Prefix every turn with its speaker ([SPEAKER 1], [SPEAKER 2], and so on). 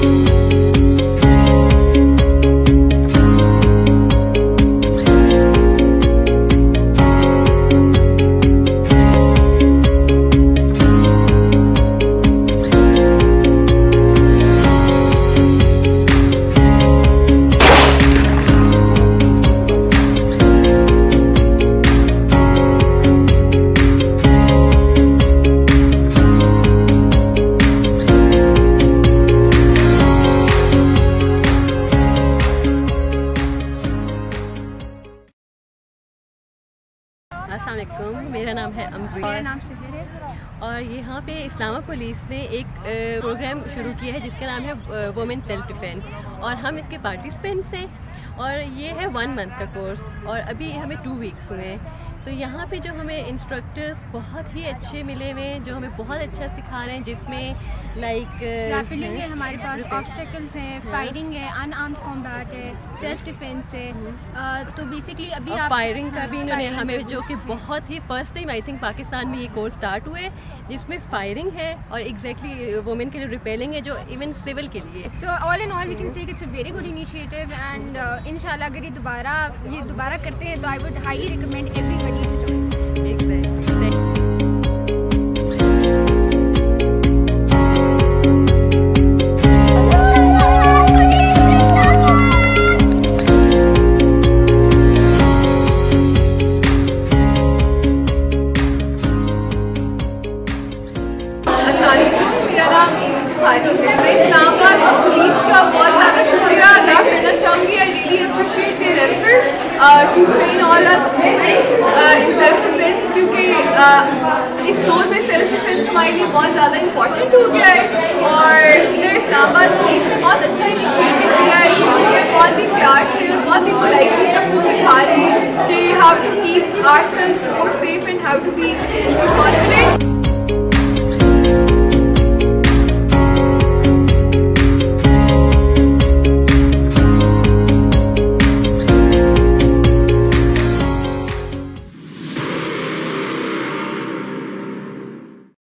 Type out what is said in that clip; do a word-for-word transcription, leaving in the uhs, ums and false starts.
[SPEAKER 1] अस्सलाम वालेकुम, मेरा नाम है अमरीन।
[SPEAKER 2] मेरा नाम सहर है।
[SPEAKER 1] और यहाँ पे इस्लामाबाद पुलिस ने एक प्रोग्राम शुरू किया है जिसका नाम है वुमेन सेल्फ डिफेंस, और हम इसके पार्टिसिपेंट्स हैं। और ये है वन मंथ का कोर्स और अभी हमें टू वीक्स हुए हैं। तो यहाँ पे जो हमें इंस्ट्रक्टर्स बहुत ही अच्छे मिले हुए हैं जो हमें बहुत अच्छा सिखा रहे हैं, जिसमें लाइक
[SPEAKER 2] रैपलिंग है, हमारे पास ऑब्स्टेकल्स हैं, फायरिंग है, अनआर्म्ड कॉम्बैट है, सेल्फ डिफेंस है। आ, तो बेसिकली अभी आप
[SPEAKER 1] फायरिंग का भी इन्होंने हमें, जो कि बहुत ही first time I think Pakistan में ये कोर्स स्टार्ट हुए जिसमें फायरिंग है और एग्जैक्टली वुमेन के लिए रिपेलिंग है, जो इवन सिविल के लिए।
[SPEAKER 2] तो all in all we can say it's a very good initiative and इंशाल्लाह अगर ये दोबारा ये दोबारा करते हैं तो I would highly recommend everybody to join.
[SPEAKER 3] मेरा नाम मैं इस्लामाबाद पुलिस का बहुत ज़्यादा शुक्रिया अदा करना चाहूँगी। I really appreciate their effort to train all us women in self defence, क्योंकि uh, इस दौर में सेल्फ डिफेंस हमारे लिए बहुत ज़्यादा इम्पोर्टेंट हो गया है। और इधर इस्लामाबाद पुलिस ने बहुत अच्छा इनिशिएटिव लिया है, उन्होंने बहुत ही प्यार से और बहुत ही पोलाइटली सबको सिखा रहे हैं कि how to keep ourselves more safe and how to be more confident.